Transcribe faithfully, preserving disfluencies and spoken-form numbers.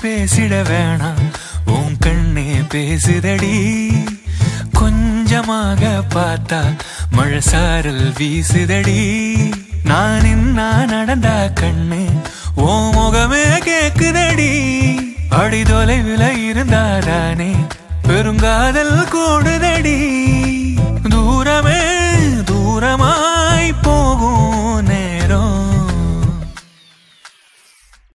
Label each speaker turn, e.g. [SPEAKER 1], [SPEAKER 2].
[SPEAKER 1] பேசிட வேணாம் உன் கண்ணே பேசுதடி கொஞ்சமாக பார்த்தா மழை சாரல் வீசுதடி நான் நின்னா நடந்தா கண்ணு ஓ முகமே கேக்குதடி அடி தொலைவில் இருந்தாதானே பெருங்காதல் கூடுதடி